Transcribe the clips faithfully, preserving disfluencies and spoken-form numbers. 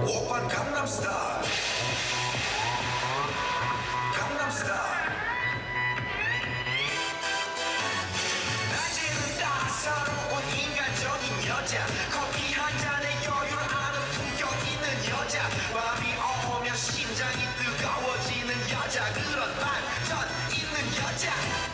오빤 강남스타일 강남스타일 낮에는 따사로운 인간적인 여자 커피 한 잔에 여유를 아는 품격 있는 여자 밤이 오면 심장이 뜨거워지는 여자 그런 반전 있는 여자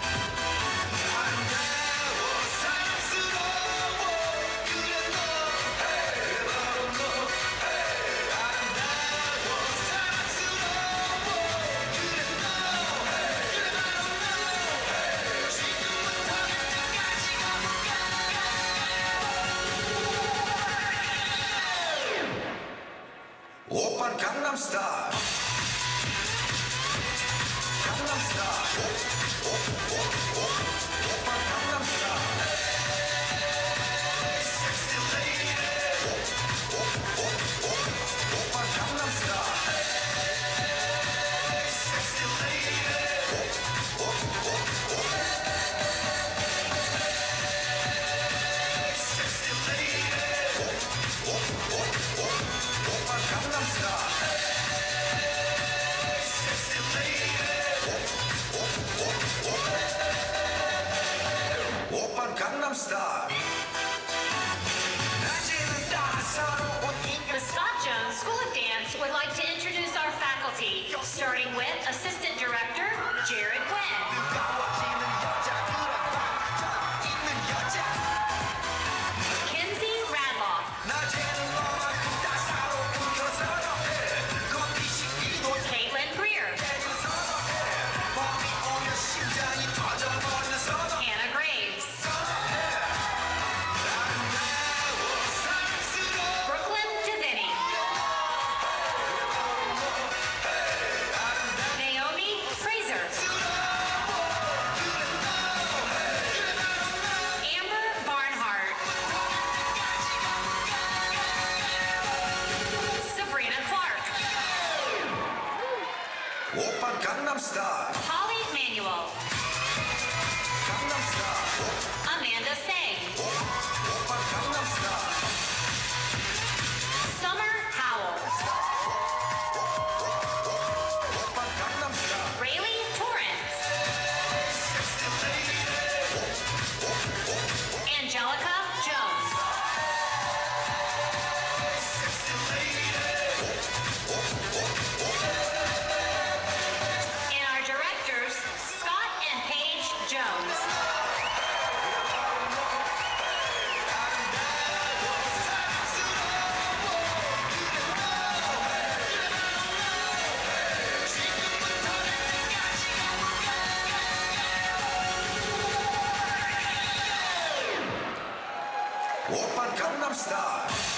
오빤 강남스타일 강남스타일 오빤 강남스타일 섹시 레이디 오빤 강남스타일 섹시 레이디 섹시 레이디 오빤 강남스타일 오빤 강남스타일 낮에는 따사로운 인간 The Scott Jones School of Dance would like to introduce our faculty, starting with Assistant Director Jared Gwen, 뜨거워지는 여자 그런 반전 있는 여자 Kinsey Radloff, 낮에는 너만큼 따사로운 여자로 해 커피 식기도 Caitlin Greer, 되는 선어해 밤이 오면 심장이 터져버리는 선어 Hannah Graves, 아름다워 사랑스러워 Brooklyn Deviney, Naomi Fraser, Amber Barnhart, Sabrina Clark, 오빤 강남스타일 Holly Manuel, 강남스타일 Amanda Sang, 오빤 강남스타일 Summer Howell, 오빤 강남스타일 Rayleigh Torrance, 섹시 레이디 Angelica Jones, 섹시 레이디 and our directors, Scott and Paige Jones. 오빤 강남스타일